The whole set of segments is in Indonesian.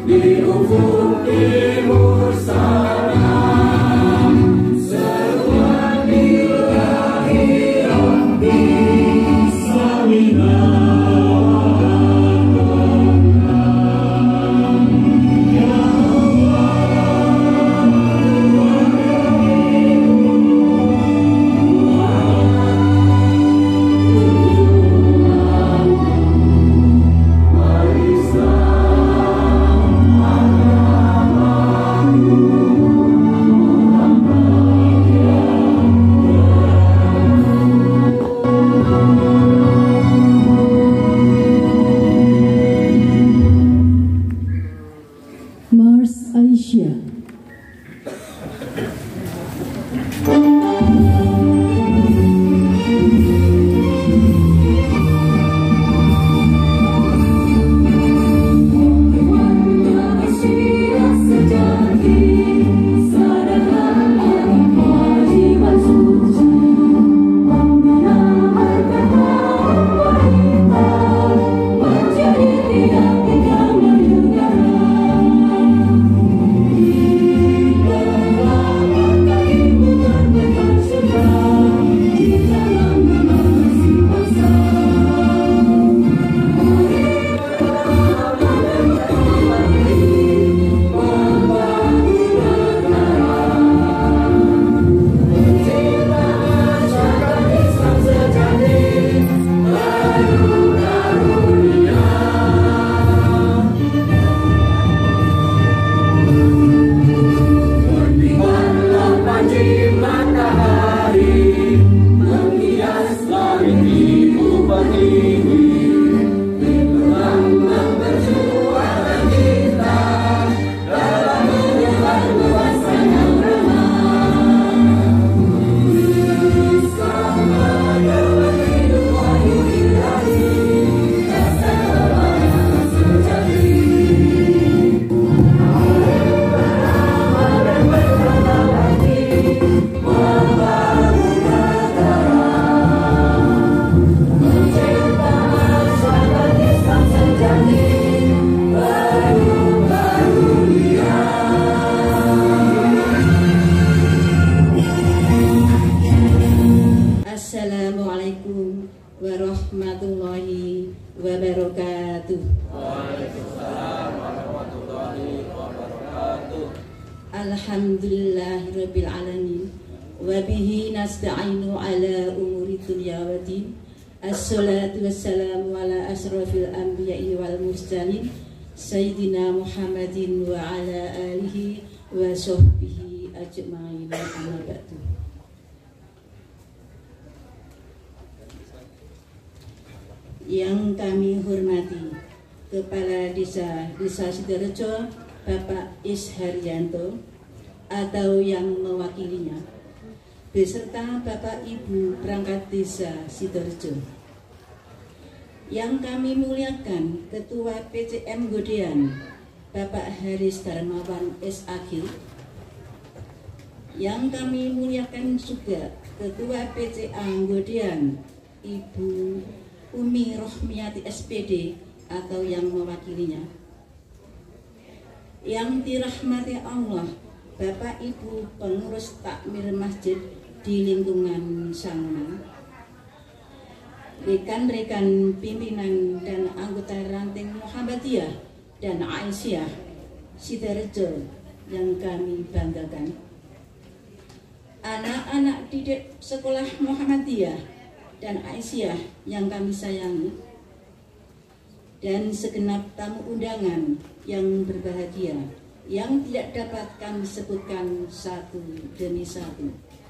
di ufuk timur sana. Seruan ilahi Rabbi Salina. Assalamualaikum warahmatullahi wabarakatuh. Waalaikumsalam warahmatullahi wabarakatuh. Alhamdulillahirabbil alamin wa bihi nasta'inu ala umuri dunya waddin. Assalatu wassalamu ala asrafil anbiya'i wal mursalin sayyidina Muhammadin wa ala alihi wa sahbihi ajma'in. Amma ba'du. Yang kami hormati Kepala Desa Sidorejo Bapak Isharyanto atau yang mewakilinya, beserta Bapak Ibu perangkat Desa Sidorejo. Yang kami muliakan Ketua PCM Godean Bapak Haris Darmawan SAG. Yang kami muliakan juga Ketua PCA Godean Ibu Umi Rohmiati SPD atau yang mewakilinya. Yang dirahmati Allah, Bapak Ibu pengurus takmir masjid di lingkungan Sanganan, rekan-rekan pimpinan dan anggota ranting Muhammadiyah dan Aisyah Sidorejo yang kami banggakan, anak-anak didik sekolah Muhammadiyah dan Aisyah yang kami sayangi, dan segenap tamu undangan yang berbahagia yang tidak dapat kami sebutkan satu demi satu.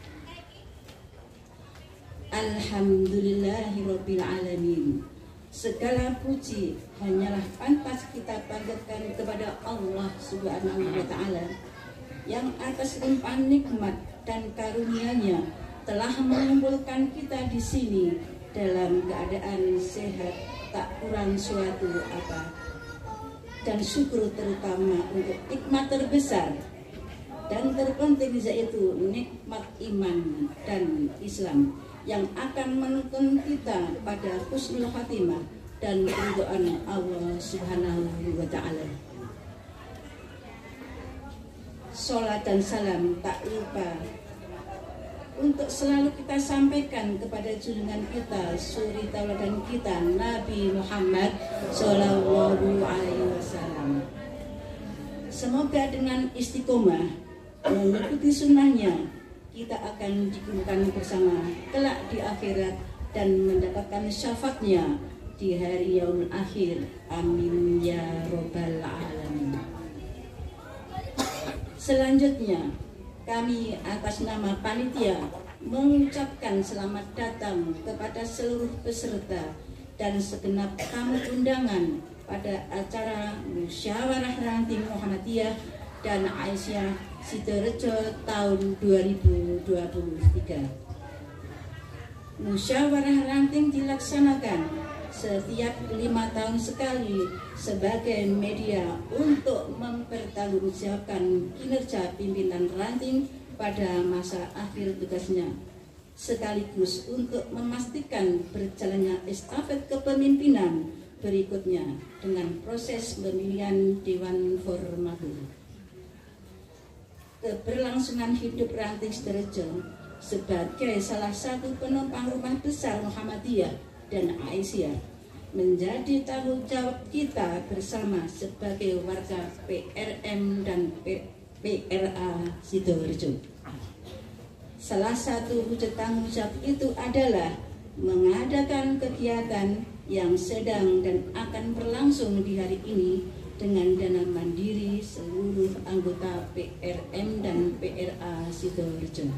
Alhamdulillahirabbil alamin. Segala puji hanyalah pantas kita panjatkan kepada Allah Subhanahu wa taala yang atas limpahan nikmat dan karunia-Nya telah mengumpulkan kita di sini dalam keadaan sehat, tak kurang suatu apa, dan syukur terutama untuk nikmat terbesar dan terpenting, yaitu nikmat iman dan Islam yang akan menuntun kita pada husnul khatimah dan keridhaan Allah Subhanahu wa taala. Salat dan salam tak lupa untuk selalu kita sampaikan kepada junjungan kita, suri tauladan kita, Nabi Muhammad Shallallahu Alaihi Wasallam. Semoga dengan istiqomah mengikuti sunnahnya, kita akan dikumpulkan bersama kelak di akhirat dan mendapatkan syafaatnya di hari yaumul akhir. Amin ya robbal alamin. Selanjutnya, kami atas nama panitia mengucapkan selamat datang kepada seluruh peserta dan segenap tamu undangan pada acara Musyawarah Ranting Muhammadiyah dan Aisyah Sidorejo tahun 2023. Musyawarah Ranting dilaksanakan setiap 5 tahun sekali sebagai media untuk mempertanggungjawabkan kinerja pimpinan ranting pada masa akhir tugasnya, sekaligus untuk memastikan berjalannya estafet kepemimpinan berikutnya dengan proses pemilihan Dewan Formatur. Keberlangsungan hidup ranting Sidorejo sebagai salah satu penopang rumah besar Muhammadiyah dan Aisyah menjadi tanggung jawab kita bersama sebagai warga PRM dan PRA Sidorejo. Salah satu wujud tanggung jawab itu adalah mengadakan kegiatan yang sedang dan akan berlangsung di hari ini dengan dana mandiri seluruh anggota PRM dan PRA Sidorejo.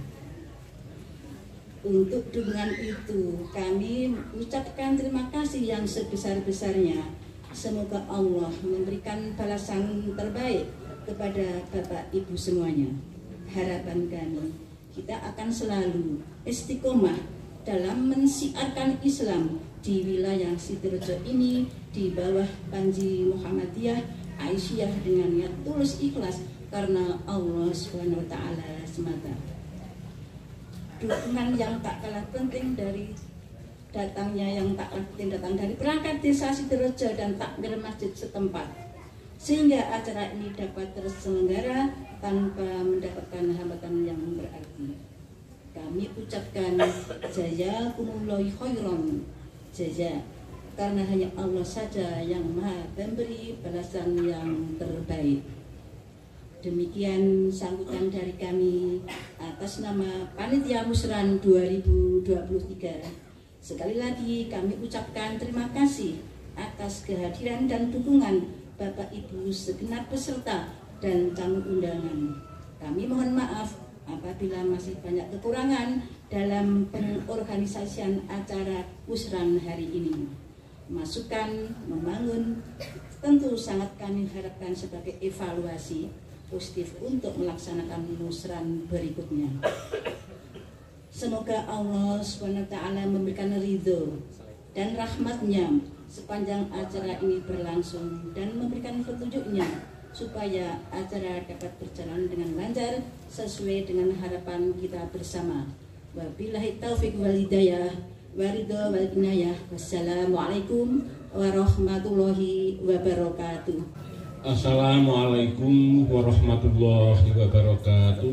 Untuk dukungan itu, kami mengucapkan terima kasih yang sebesar-besarnya. Semoga Allah memberikan balasan terbaik kepada Bapak Ibu semuanya. Harapan kami, kita akan selalu istiqomah dalam mensiarkan Islam di wilayah Sidorejo ini di bawah Panji Muhammadiyah Aisyah dengan niat tulus ikhlas karena Allah SWT semata. Dukungan yang tak kalah penting dari datangnya yang tak kalah penting datang dari perangkat desa Sidorejo dan takmir masjid setempat, sehingga acara ini dapat terselenggara tanpa mendapatkan hambatan yang berarti. Kami ucapkan jazakumullahu khairan jaza, karena hanya Allah saja yang maha memberi balasan yang terbaik. Demikian sambutan dari kami atas nama Panitia Musran 2023. Sekali lagi kami ucapkan terima kasih atas kehadiran dan dukungan Bapak Ibu segenap peserta dan tamu undangan. Kami mohon maaf apabila masih banyak kekurangan dalam pengorganisasian acara Musran hari ini. Masukan membangun tentu sangat kami harapkan sebagai evaluasi positif untuk melaksanakan musran berikutnya. Semoga Allah SWT memberikan ridho dan rahmatnya sepanjang acara ini berlangsung dan memberikan petunjuknya supaya acara dapat berjalan dengan lancar sesuai dengan harapan kita bersama. Wabillahi taufiq wal hidayah wa ridho wal inayah. Wassalamualaikum warahmatullahi wabarakatuh. Assalamualaikum warahmatullahi wabarakatuh.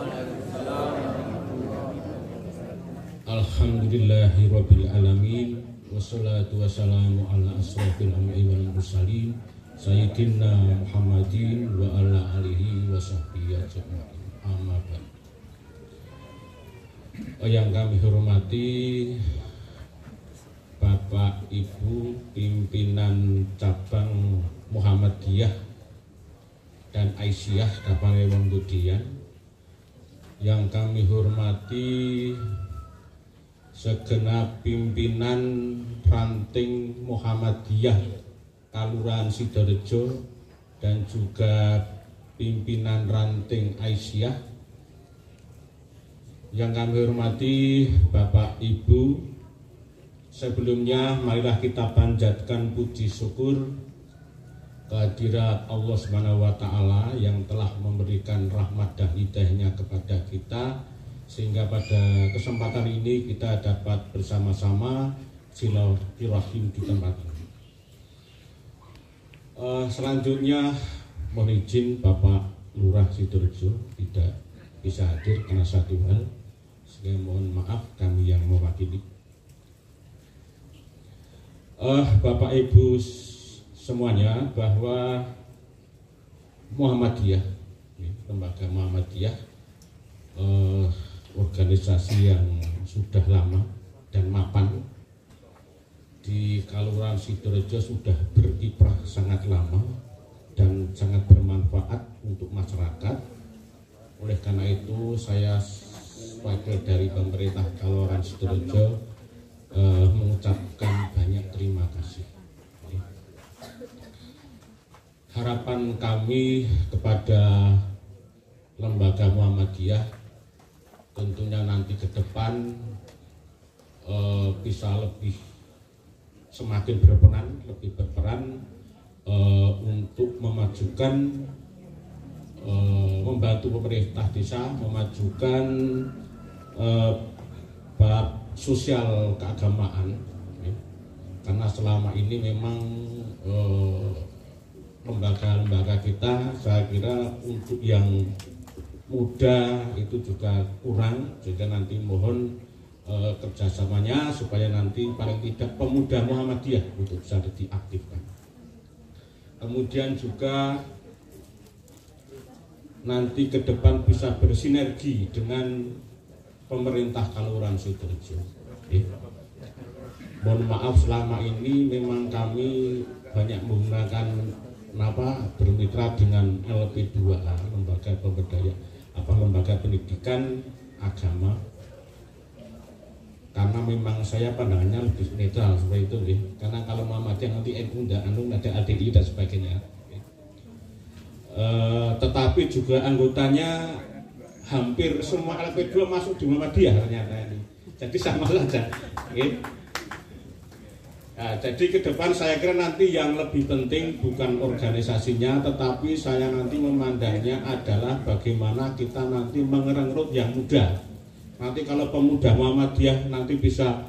Alhamdulillahi rabbil alamin. Wassalatu wassalamu ala asrofil anbiya'i wal mursalin Sayyidina Muhammadin wa ala alihi wa sahbihi ajma'in. Amma ba'd. Yang kami hormati Bapak Ibu pimpinan cabang Muhammadiyah dan Aisyah Kapane Wong Budian, yang kami hormati segenap pimpinan ranting Muhammadiyah Kelurahan Sidorejo dan juga pimpinan ranting Aisyah, yang kami hormati Bapak Ibu. Sebelumnya marilah kita panjatkan puji syukur kehadirat Allah SWT yang telah memberikan rahmat dan hidayahnya kepada kita, sehingga pada kesempatan ini kita dapat bersama-sama silaturahim di tempat ini. Selanjutnya mohon izin Bapak Lurah Sidorejo tidak bisa hadir karena satu hal, sehingga mohon maaf kami yang mewakili. Bapak Ibu semuanya, bahwa Muhammadiyah, lembaga Muhammadiyah, organisasi yang sudah lama dan mapan di Kelurahan Sidorejo, sudah berkiprah sangat lama dan sangat bermanfaat untuk masyarakat. Oleh karena itu saya sebagai dari pemerintah Kelurahan Sidorejo mengucapkan banyak terima kasih. Harapan kami kepada lembaga Muhammadiyah tentunya nanti ke depan bisa lebih semakin berperan untuk memajukan, membantu pemerintah desa memajukan bab sosial keagamaan, karena selama ini memang lembaga-lembaga kita, saya kira untuk yang muda itu juga kurang, sehingga nanti mohon kerjasamanya supaya nanti paling tidak pemuda Muhammadiyah untuk bisa diaktifkan. Kemudian juga nanti ke depan bisa bersinergi dengan pemerintah Kelurahan Sidorejo. Mohon maaf selama ini memang kami banyak menggunakan bermitra dengan LP2A, lembaga pemberdayaan lembaga pendidikan agama, karena memang saya pandangannya lebih netral seperti itu, karena kalau Muhammadiyah nanti NU ada ADI dan sebagainya. Tetapi juga anggotanya hampir semua LP2 masuk di Muhammadiyah ternyata ini, jadi sama saja. Nah, jadi ke depan saya kira nanti yang lebih penting bukan organisasinya, tetapi saya nanti memandangnya adalah bagaimana kita nanti mengerengrut yang muda. Nanti kalau pemuda Muhammadiyah nanti bisa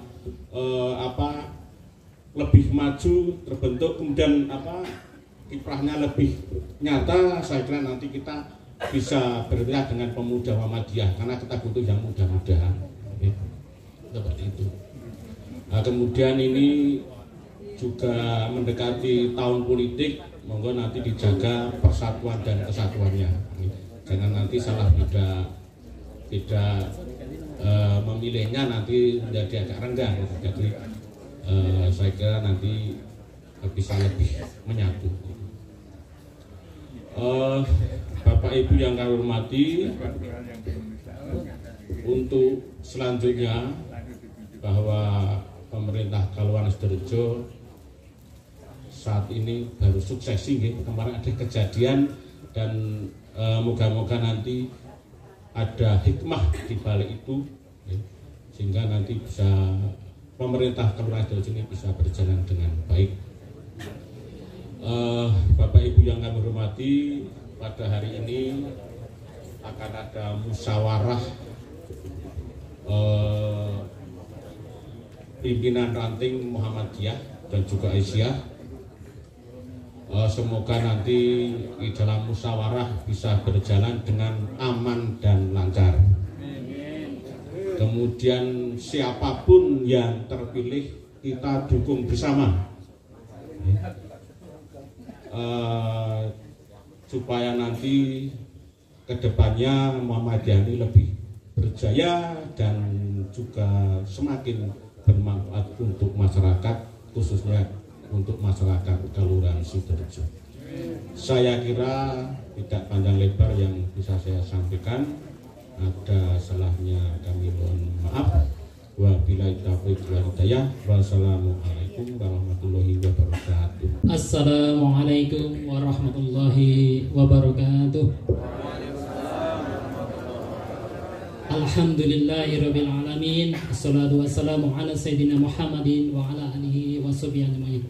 lebih maju, terbentuk, kemudian kiprahnya lebih nyata, saya kira nanti kita bisa bergerak dengan pemuda Muhammadiyah, karena kita butuh yang muda-muda. Seperti itu. Nah, kemudian ini juga mendekati tahun politik, monggo nanti dijaga persatuan dan kesatuannya. Jangan nanti salah tidak memilihnya nanti menjadi agak renggang. Jadi saya kira nanti bisa lebih menyatu. Bapak Ibu yang kami hormati, untuk selanjutnya bahwa pemerintah Kelurahan Sidorejo saat ini baru sukses sih, kemarin ada kejadian, dan moga-moga nanti ada hikmah di balik itu, sehingga nanti bisa pemerintah Kelurahan Sidorejo ini bisa berjalan dengan baik. Bapak Ibu yang kami hormati, pada hari ini akan ada musyawarah pimpinan ranting Muhammadiyah dan juga Aisyah. Semoga nanti di dalam musyawarah bisa berjalan dengan aman dan lancar. Kemudian siapapun yang terpilih kita dukung bersama, supaya nanti kedepannya Muhammadiyah ini lebih berjaya dan juga semakin bermanfaat untuk masyarakat, khususnya untuk masyarakat Kelurahan Sidorejo. Saya kira tidak panjang lebar yang bisa saya sampaikan. Ada salahnya kami mohon maaf. Wabillahi taufiq wal hidayah. Wassalamualaikum warahmatullahi wabarakatuh. Assalamualaikum warahmatullahi wabarakatuh. Alhamdulillahirabbil alamin. Assalatu wassalamu ala sayyidina Muhammadin wa ala alihi washabihi ajmain.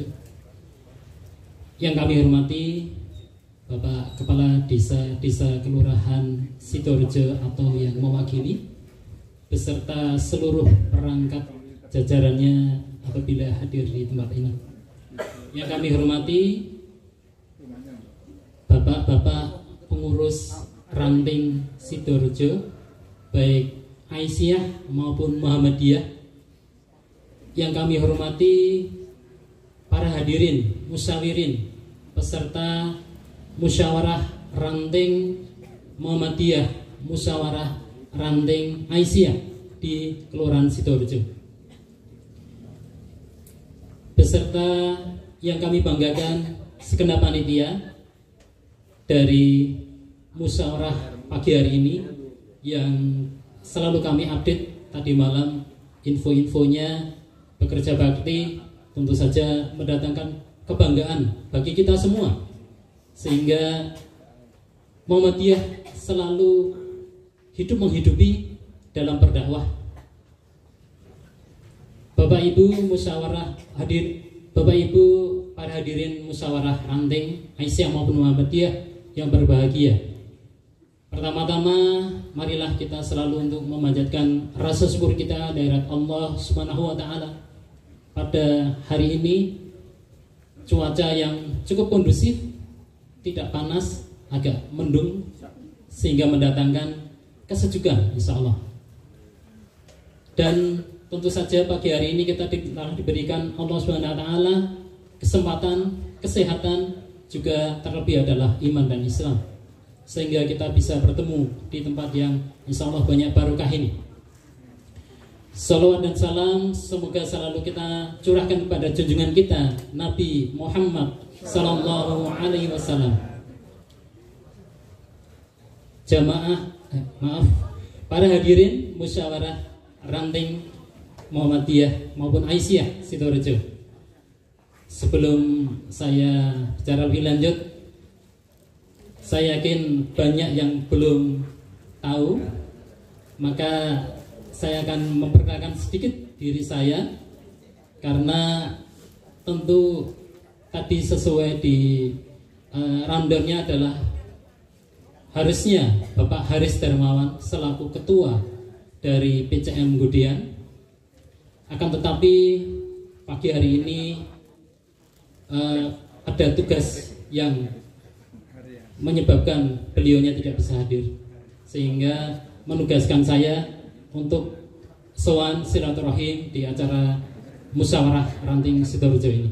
Yang kami hormati Bapak Kepala Desa Kelurahan Sidorejo atau yang mewakili beserta seluruh perangkat jajarannya apabila hadir di tempat ini. Yang kami hormati Bapak-bapak pengurus Ranting Sidoarjo, baik Aisyah maupun Muhammadiyah, yang kami hormati para hadirin, musyawirin, peserta musyawarah Ranting Muhammadiyah, musyawarah Ranting Aisyah di Kelurahan Sidoarjo, beserta yang kami banggakan segenap panitia dari musyawarah pagi hari ini yang selalu kami update tadi malam info-infonya, bekerja bakti, tentu saja mendatangkan kebanggaan bagi kita semua, sehingga Muhammadiyah selalu hidup menghidupi dalam berdakwah. Bapak Ibu musyawarah hadir, Bapak Ibu para hadirin musyawarah Ranting Aisyah maupun Muhammadiyah yang berbahagia. Pertama-tama marilah kita selalu untuk memanjatkan rasa syukur kita dari Allah Subhanahu wa taala. Pada hari ini cuaca yang cukup kondusif, tidak panas, agak mendung, sehingga mendatangkan kesejukan insyaallah. Dan tentu saja pagi hari ini kita telah diberikan Allah Subhanahu wa taala kesempatan, kesehatan, juga terlebih adalah iman dan Islam, sehingga kita bisa bertemu di tempat yang insya Allah banyak barokah ini. Salawat dan salam semoga selalu kita curahkan kepada junjungan kita Nabi Muhammad Sallallahu Alaihi Wasallam. Para hadirin musyawarah Ranting Muhammadiyah maupun Aisyah Sidoarjo, sebelum saya bicara lebih lanjut, saya yakin banyak yang belum tahu, maka saya akan memperkenalkan sedikit diri saya, karena tentu tadi sesuai di rundown-nya adalah harusnya Bapak Haris Darmawan selaku ketua dari PCM Gudean, akan tetapi pagi hari ini ada tugas yang menyebabkan beliaunya tidak bisa hadir, sehingga menugaskan saya untuk sowan silaturahim di acara musyawarah Ranting Sidoarjo ini.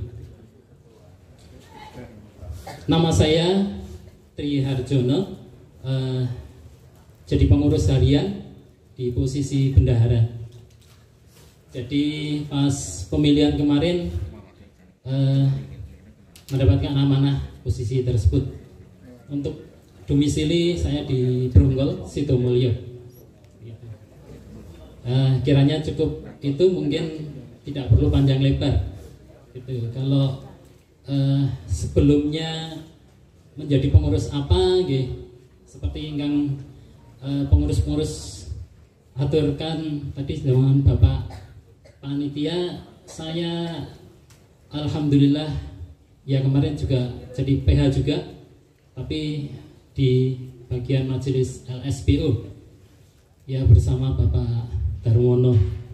Nama saya Tri Harjono, jadi pengurus harian di posisi bendahara. Jadi pas pemilihan kemarin mendapatkan amanah posisi tersebut. Untuk domisili saya di Bronggol, Sidomulyo. Kiranya cukup itu, mungkin tidak perlu panjang lebar. Gitu. Kalau sebelumnya menjadi pengurus apa, gitu, seperti yang pengurus-pengurus aturkan tadi dengan Bapak Panitia, saya alhamdulillah ya kemarin juga jadi PH juga, tapi di bagian majelis LSPO ya bersama Bapak Darmono.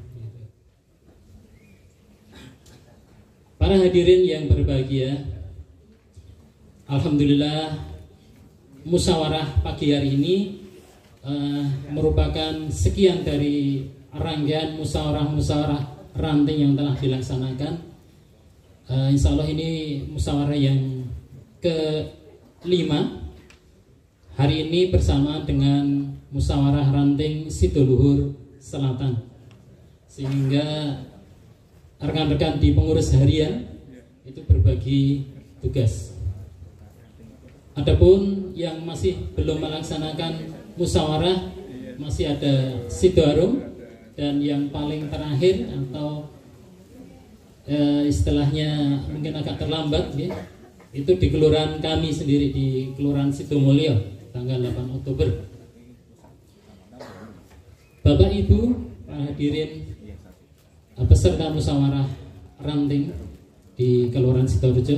Para hadirin yang berbahagia, alhamdulillah musyawarah pagi hari ini merupakan sekian dari rangkaian musyawarah Ranting yang telah dilaksanakan. Insya Allah ini musyawarah yang ke-5 hari ini bersama dengan musyawarah Ranting Sidoluhur Selatan, sehingga rekan-rekan di pengurus harian itu berbagi tugas. Adapun yang masih belum melaksanakan musyawarah masih ada Sidoarum, dan yang paling terakhir atau istilahnya mungkin agak terlambat ya, itu di kelurahan kami sendiri, di Kelurahan Sidomulyo tanggal 8 Oktober. Bapak Ibu hadirin peserta musyawarah Ranting di Kelurahan Sidoarjo,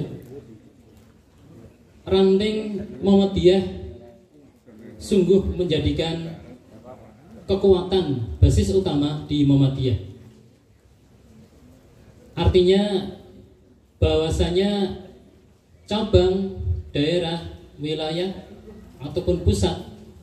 Ranting Muhammadiyah sungguh menjadikan kekuatan basis utama di Muhammadiyah. Artinya bahwasanya cabang, daerah, wilayah ataupun pusat,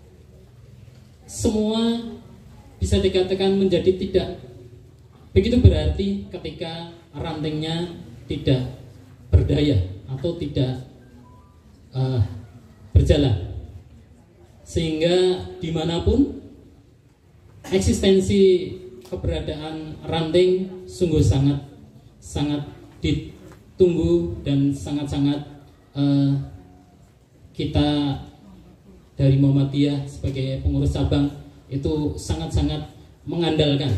semua bisa dikatakan menjadi tidak begitu berarti ketika rantingnya tidak berdaya atau tidak berjalan, sehingga dimanapun eksistensi keberadaan ranting sungguh sangat ditunggu dan sangat kita dari Muhammadiyah sebagai pengurus cabang itu sangat mengandalkan,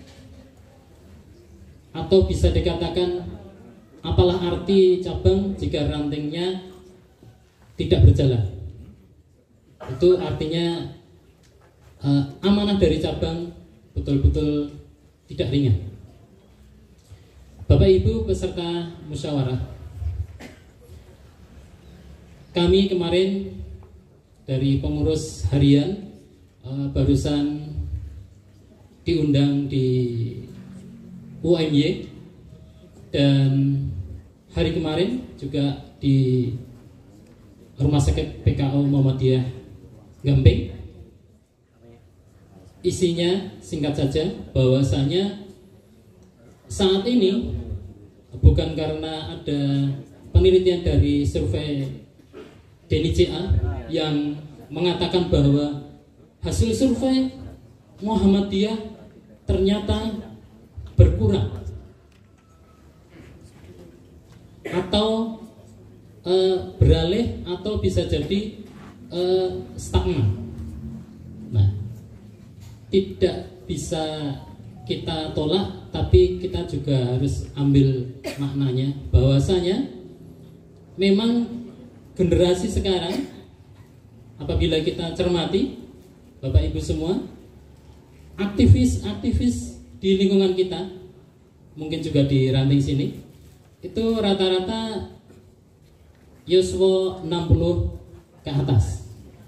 atau bisa dikatakan apalah arti cabang jika rantingnya tidak berjalan. Itu artinya amanah dari cabang betul-betul tidak ringan. Bapak Ibu peserta musyawarah, kami kemarin dari pengurus harian barusan diundang di UMY, dan hari kemarin juga di Rumah Sakit PKO Muhammadiyah Gamping. Isinya singkat saja bahwasanya saat ini bukan karena ada penelitian dari survei DNICA yang mengatakan bahwa hasil survei Muhammadiyah ternyata berkurang atau beralih atau bisa jadi stagnan. Nah, tidak bisa kita tolak, tapi kita juga harus ambil maknanya bahwasanya memang generasi sekarang, apabila kita cermati Bapak Ibu semua, aktivis di lingkungan kita, mungkin juga di ranting sini, itu rata-rata yuswa 60 ke atas.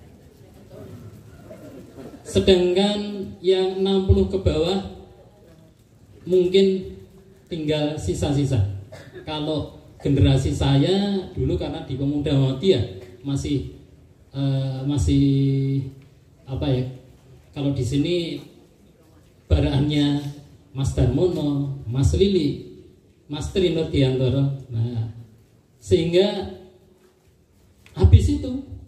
Sedangkan yang 60 ke bawah mungkin tinggal sisa-sisa. Kalau generasi saya dulu, karena di Pemuda Muhammadiyah masih apa ya? Kalau di sini baraannya Mas Darmono, Mas Lili, Mas Trino Diantoro. Nah, sehingga habis itu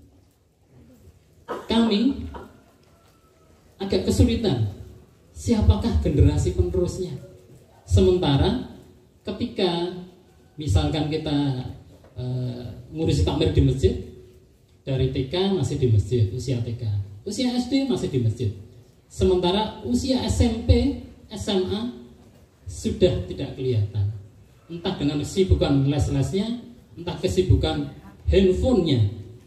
kami agak kesulitan siapakah generasi penerusnya. Sementara ketika misalkan kita ngurusi takmir di masjid, dari TK masih di masjid, usia TK, usia SD masih di masjid, sementara usia SMP, SMA sudah tidak kelihatan, entah dengan kesibukan les-lesnya, entah kesibukan handphonenya.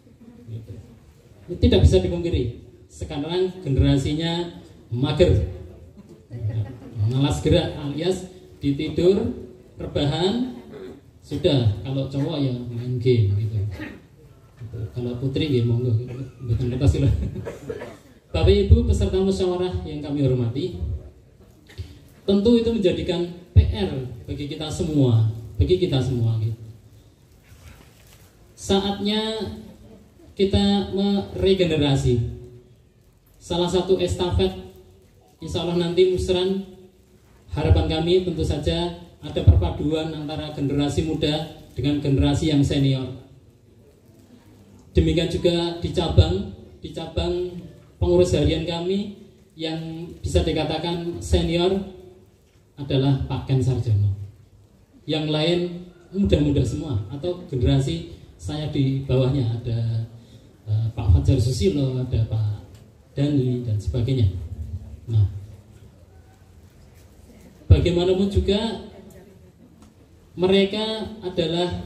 Tidak bisa dipungkiri sekarang generasinya mager, malas gerak, alias ditidur, rebahan, sudah. Kalau cowok ya main game gitu. Kalau putri ya monggo, bukan lepas lah. Bapak Ibu peserta musyawarah yang kami hormati, tentu itu menjadikan PR bagi kita semua, gitu. Saatnya kita meregenerasi. Salah satu estafet, insya Allah nanti musran, harapan kami tentu saja ada perpaduan antara generasi muda dengan generasi yang senior. Demikian juga di cabang pengurus harian kami yang bisa dikatakan senior adalah Pak Ken Sarjono. Yang lain muda-muda semua, atau generasi saya di bawahnya ada Pak Fajar Susilo, ada Pak Dani dan sebagainya. Nah, bagaimanapun juga mereka adalah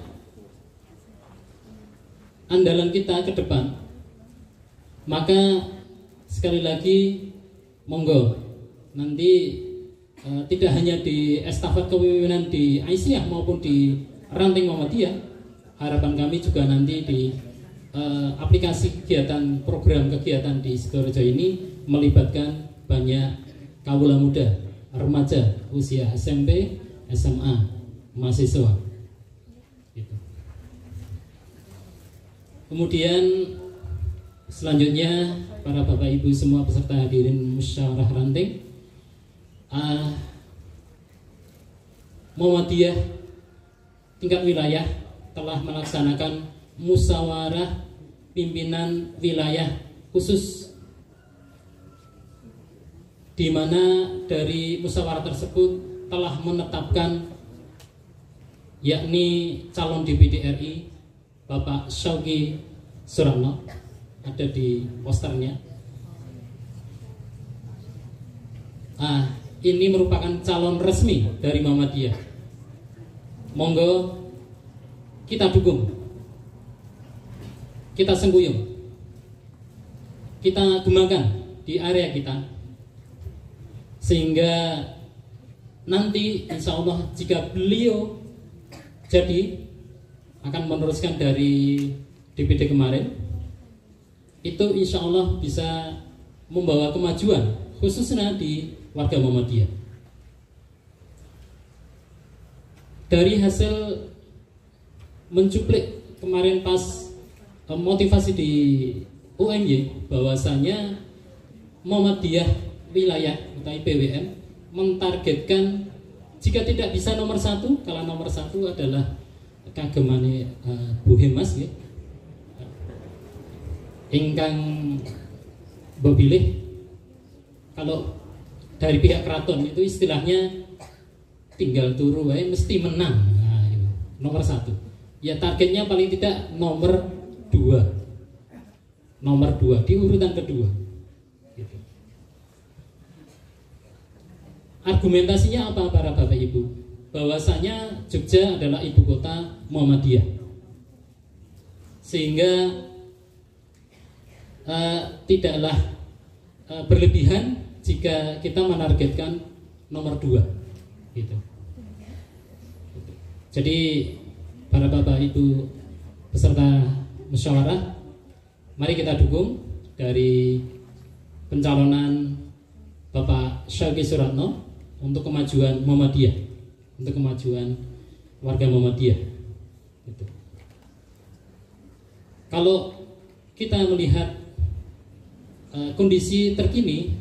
andalan kita ke depan. Maka sekali lagi monggo nanti tidak hanya di estafet kepemimpinan di Aisyah maupun di ranting Muhammadiyah, harapan kami juga nanti di aplikasi kegiatan, program kegiatan di Sidoarjo ini melibatkan banyak kawula muda, remaja, usia SMP, SMA, mahasiswa. Gitu. Kemudian Selanjutnya para bapak ibu semua peserta hadirin musyawarah ranting, Muhammadiyah tingkat wilayah telah melaksanakan musyawarah pimpinan wilayah khusus, di mana dari musyawarah tersebut telah menetapkan yakni calon DPD RI Bapak Syauqi Suratno, ada di posternya. Ini merupakan calon resmi dari Muhammadiyah. Monggo kita dukung, kita sengguyung, kita gemakan di area kita, sehingga nanti insya Allah jika beliau jadi akan meneruskan dari DPD kemarin, itu insya Allah bisa membawa kemajuan khususnya di warga Muhammadiyah. Dari hasil mencuplik kemarin pas motivasi di UMY, bahwasanya Muhammadiyah wilayah atau IPWM mentargetkan jika tidak bisa nomor 1, kalau nomor 1 adalah kagemane Bu Hemas ya, ingkang bebilih, kalau dari pihak keraton itu istilahnya tinggal turu wae mesti menang. Nah, itu nomor 1. Ya targetnya paling tidak nomor 2. Nomor 2 di urutan kedua. Gitu. Argumentasinya apa para bapak ibu? Bahwasanya Jogja adalah ibu kota Muhammadiyah, sehingga tidaklah berlebihan jika kita menargetkan nomor 2 gitu. Jadi para bapak ibu peserta musyawarah, mari kita dukung dari pencalonan Bapak Syauqi Suratno untuk kemajuan Muhammadiyah, untuk kemajuan warga Muhammadiyah gitu. Kalau kita melihat kondisi terkini,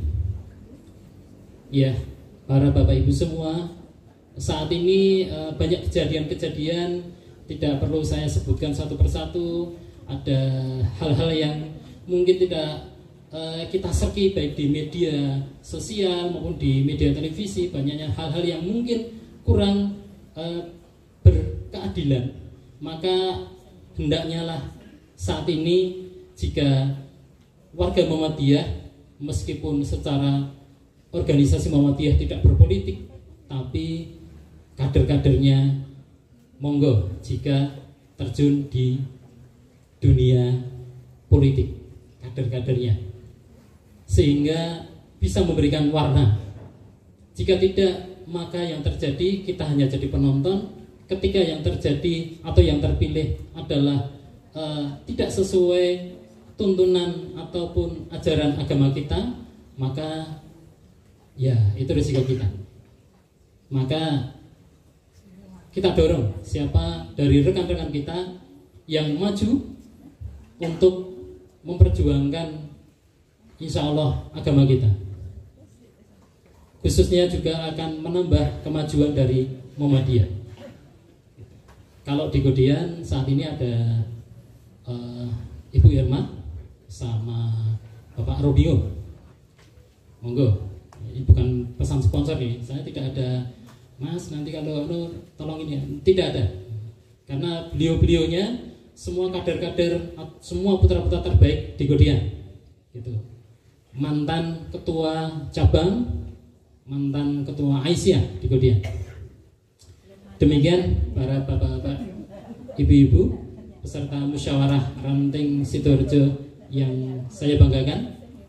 ya para bapak ibu semua, saat ini banyak kejadian-kejadian, tidak perlu saya sebutkan satu persatu. Ada hal-hal yang mungkin tidak kita serki baik di media sosial maupun di media televisi. Banyaknya hal-hal yang mungkin kurang berkeadilan. Maka hendaknya lah saat ini jika warga Muhammadiyah, meskipun secara organisasi Muhammadiyah tidak berpolitik, tapi kader-kadernya monggo jika terjun di dunia politik, kader-kadernya, sehingga bisa memberikan warna. Jika tidak, maka yang terjadi kita hanya jadi penonton. Ketika yang terjadi atau yang terpilih adalah tidak sesuai tuntunan ataupun ajaran agama kita, maka ya itu risiko kita. Maka kita dorong siapa dari rekan-rekan kita yang maju untuk memperjuangkan insya Allah agama kita, khususnya juga akan menambah kemajuan dari Muhammadiyah. Kalau di Godian saat ini ada Ibu Irma sama Bapak Robingo, monggo. Ini bukan pesan sponsor nih, saya tidak ada Mas nanti kalau tolong ini, tidak ada, karena beliau-beliaunya semua kader-kader, semua putra-putra terbaik di Godian gitu. Mantan ketua cabang, mantan ketua Aisyah di Godian. Demikian para bapak-bapak, ibu-ibu peserta musyawarah ranting Sidoarjo yang saya banggakan.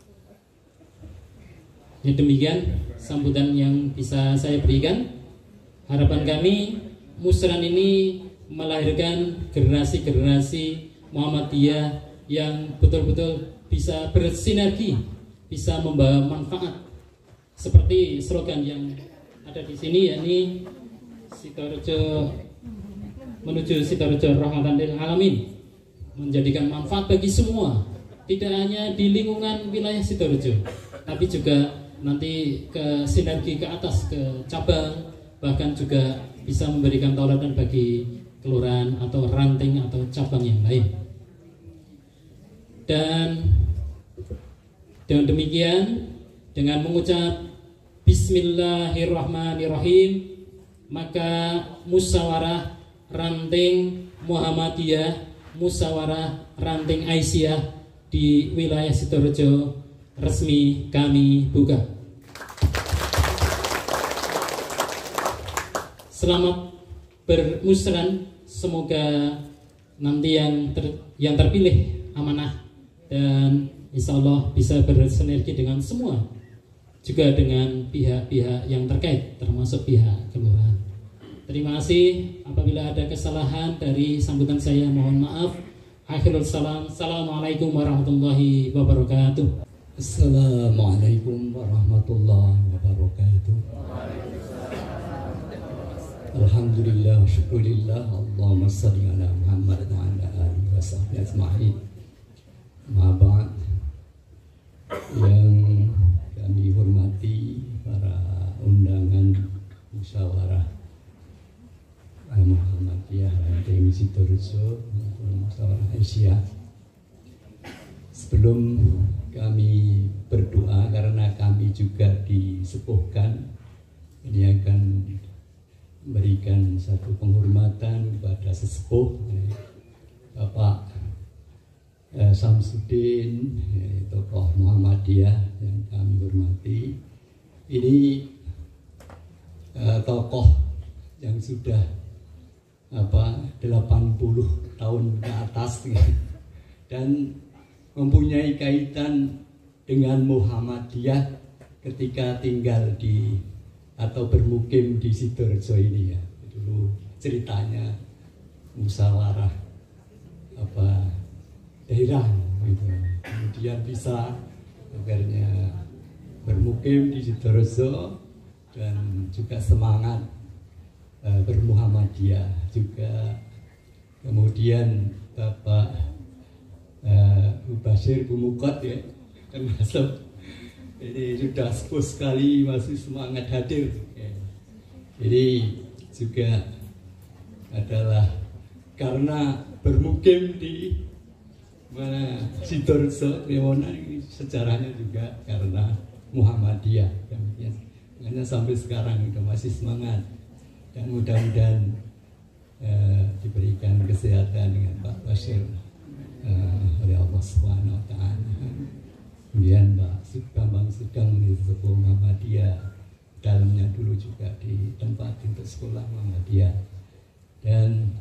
Ya, demikian sambutan yang bisa saya berikan. Harapan kami musyawarah ini melahirkan generasi-generasi Muhammadiyah yang betul-betul bisa bersinergi, bisa membawa manfaat seperti slogan yang ada di sini, yakni Sidoarjo menuju Sidoarjo rahmatan lil alamin, menjadikan manfaat bagi semua tidak hanya di lingkungan wilayah Sidoarjo, tapi juga nanti ke sinergi ke atas, ke cabang, bahkan juga bisa memberikan tauladan bagi kelurahan atau ranting atau cabang yang lain. Dan dengan demikian, dengan mengucap Bismillahirrahmanirrahim, maka musyawarah ranting Muhammadiyah, musyawarah ranting Aisyah di wilayah Sidoarjo resmi kami buka. Selamat bermusyawarah, semoga nanti yang terpilih amanah dan insya Allah bisa bersinergi dengan semua, juga dengan pihak-pihak yang terkait termasuk pihak kelurahan. Terima kasih. Apabila ada kesalahan dari sambutan saya, mohon maaf. Akhirul salam. Assalamualaikum warahmatullahi wabarakatuh. Assalamualaikum warahmatullahi wabarakatuh. Alhamdulillah wa syukurillah. Allahumma salli ala Muhammad wa ala alihi wa sahbihi ajma'in. Ma ba'd. Yang kami hormati para undangan musyawarah Muhammadiyah ranting Sidoarjo maupun musyawarah Aisyah. Sebelum kami berdoa, karena kami juga disepuhkan, ini akan memberikan satu penghormatan kepada sesepuh Bapak Samsudin, tokoh Muhammadiyah yang kami hormati. Ini tokoh yang sudah 80 tahun ke atas dan mempunyai kaitan dengan Muhammadiyah ketika tinggal di atau bermukim di Sidoarjo ini ya. Dulu ceritanya musyawarah daerah gitu. Kemudian bisa akhirnya bermukim di Sidoarjo dan juga semangat bermuhammadiyah juga. Kemudian Bapak Basir Bumukot ya, termasuk ini sudah sepuh sekali, masih semangat hadir ya. Jadi juga adalah karena bermukim di mana Sidoarjo Rewona, ini sejarahnya juga karena Muhammadiyah ya. Makanya sampai sekarang sudah masih semangat dan mudah-mudahan diberikan kesehatan dengan Pak Basir oleh Allah Subhanahu wa Ta'ala. Kemudian Pak Bambang Sugeng di sekolah Muhammadiyah, dalamnya dulu juga di tempat untuk sekolah Muhammadiyah, dan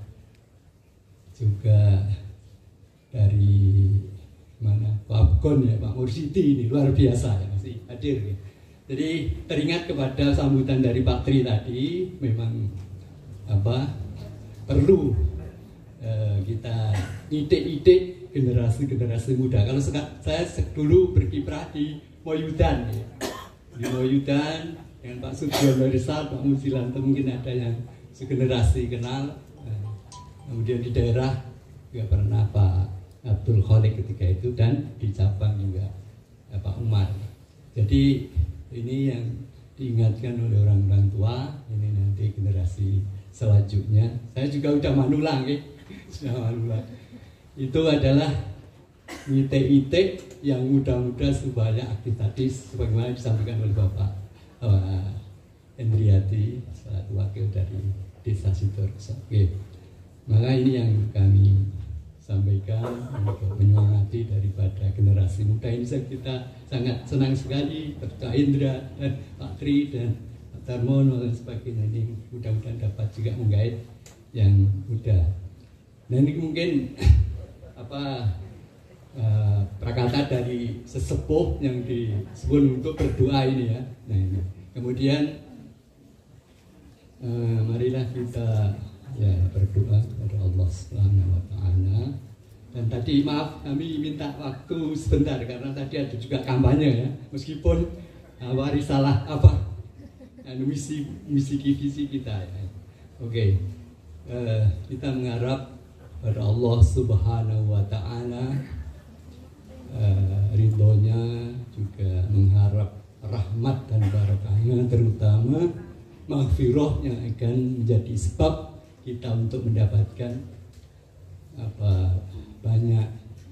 juga dari mana Pak Abgon ya, Pak Mursidi, ini luar biasa ya, masih hadir ya. Jadi teringat kepada sambutan dari Pak Tri tadi, memang perlu kita ide-ide generasi muda. Kalau saya dulu berkiprah di Moyudan ya. Di Moyudan dengan Pak Sugiono Rizal, Pak Musilanto, mungkin ada yang segenerasi kenal. Kemudian di daerah juga pernah Pak Abdul Khalik ketika itu, dan di cabang juga Pak Umar. Jadi ini yang diingatkan oleh orang-orang tua, ini nanti generasi selanjutnya. Saya juga udah manulang ya. Sudah manulang. Itu adalah ite-ite yang muda-muda supaya aktif tadi sebagaimana disampaikan oleh Bapak Hendriati selaku wakil dari Desa Sidoarjo. Maka ini yang kami sampaikan untuk menyemangati daripada generasi muda ini. Kita sangat senang sekali Pak Indra dan Pak Tri dan Pak Darmono dan sebagainya, ini mudah-mudahan dapat juga menggait yang muda. Nah ini mungkin prakata dari sesepuh yang disebut untuk berdoa ini ya. Nah ini kemudian marilah kita ya berdoa kepada Allah Subhanahu wa Ta'ala. Dan tadi maaf kami minta waktu sebentar karena tadi ada juga kampanye ya, meskipun risalah misi visi kita ya. Oke. Kita mengharap pada Allah Subhanahu wa Ta'ala maghfirah yang akan menjadi sebab kita untuk mendapatkan banyak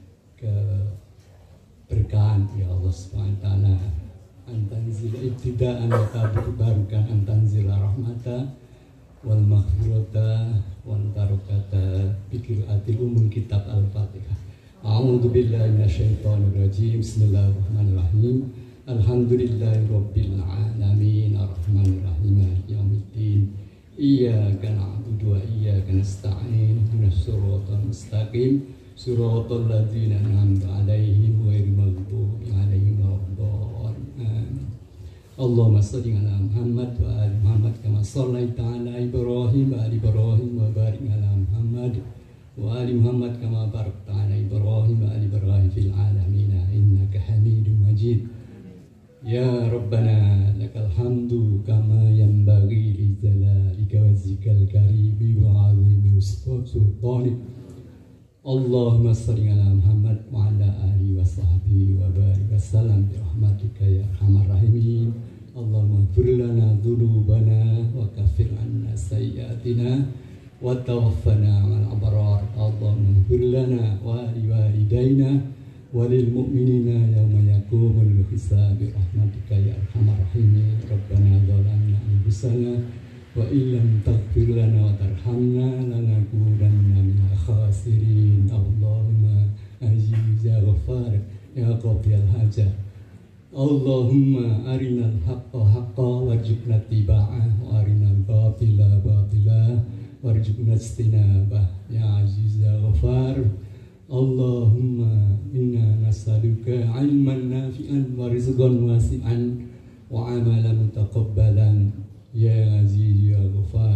keberkahan ya Allah Subhanahu wa taala. Antanzil ibtida'an wa tabarrukan antanzil rahmata wal maghfirata wal barakata pikir atil kitab al-Fatihah. A'udzu billahi minasyaitonir rajim. Bismillahirrahmanirrahim. Alhamdulillahirabbil alamin arrahmanir rahim maliki yaumiddin. Iyyaka na'budu wa iyyaka nasta'in. Ihdinas siratal mustaqim. Siratal ladzina an'amta 'alaihim ghairil maghdubi 'alaihim waladdallin. Allahumma shalli 'ala Muhammad wa ali Muhammad kama shallaita 'ala Ibrahim wa ali Ibrahim wa barik 'ala Muhammad wa ali Muhammad kama barakta 'ala Ibrahim wa ali Ibrahim fil 'alamin innaka Hamidum Majid. Ya Rabbana lakal hamdu kama yanbaghi li jalalika wa zikal karimi wa 'azimi sultanik. Allahumma shalli 'ala Muhammad wa 'ala alihi wa sahbihi wa barik wasallam bi rahmatika ya arhamar rahimin. Allahumma ighfir lana dzunubana wa kaffir 'anna sayyi'atina wa tawaffana ma'al abrar. Allahumma ighfir lana wa li walidaina walil mu'minina yawma yaqumul hisab bi rahmatika ya arhamar rahimin. Rabbana zalamna anfusana wa illam taghfir lana wa tarhamna lanakunanna minal khasirin. Allahumma aziz ya ghaffar ya qadiyal hajat. Allahumma arinal haqqa haqqa warzuqna tiba'ah wa arinal batila batila warzuqna istinabah ya aziz ya ghaffar. Allahumma inna nas'aluka ilman nafi'an wa rizqan wasi'an wa amalan mutaqabbalan ya aziz ya ghafar.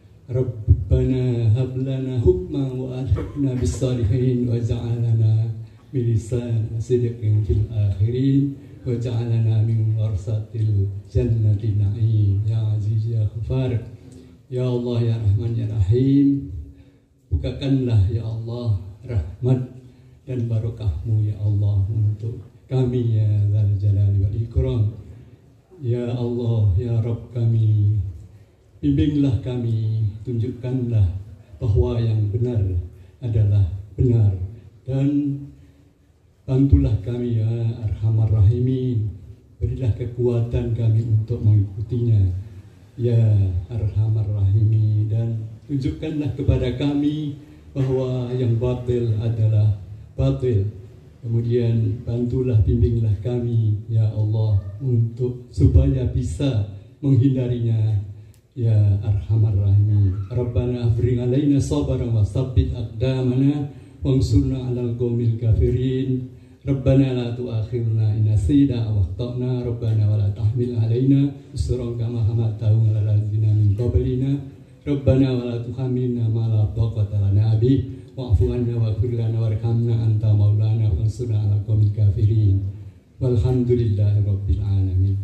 Rabbana hab lana hukma wa alhiqna bis salihin wa ja'alna min lisan sidqin fil akhirin wa ja'alna min warasatil jannati na'im ya aziz ya ghafar. Ya Allah ya Rahman ya Rahim, bukakanlah ya Allah rahmat dan barokahmu ya Allah untuk kami ya Dzal Jalali wal Ikram. Ya Allah ya Rabb kami, bimbinglah kami, tunjukkanlah bahwa yang benar adalah benar dan bantulah kami ya Arhamar Rahimin. Berilah kekuatan kami untuk mengikutinya ya Arhamar Rahimin, dan tunjukkanlah kepada kami bahwa yang batil adalah batil. Kemudian bantulah, bimbinglah kami ya Allah untuk supaya bisa menghindarinya ya Arhamar Rahimin. Rabbana afrigh alaina sabran wa tsabbit aqdamana wansurna 'alal qaumil kafirin. Rabbana la tu'akhirna in nasina aw akhtana. Rabbana wa la tahmil alaina isran kama hamaltahu 'alal ladzina min qablina. Rabbana wa la tuhammilna ma la taqata lana bih wa'fu 'anna waghfir lana warhamna anta maulana fansurna 'alal qaumil kafirin. Walhamdulillahirabbil alamin.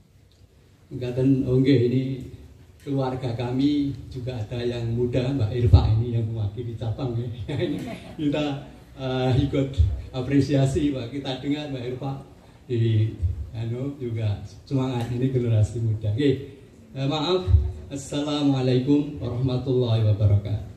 Ngaten nggih, ini keluarga kami juga ada yang muda, Mbak Irfa ini yang mewakili cabang ya. Kita ikut apresiasi Pak, kita dengar Mbak Irfa di juga semangat ini generasi muda. Maaf. Assalamualaikum warahmatullahi wabarakatuh.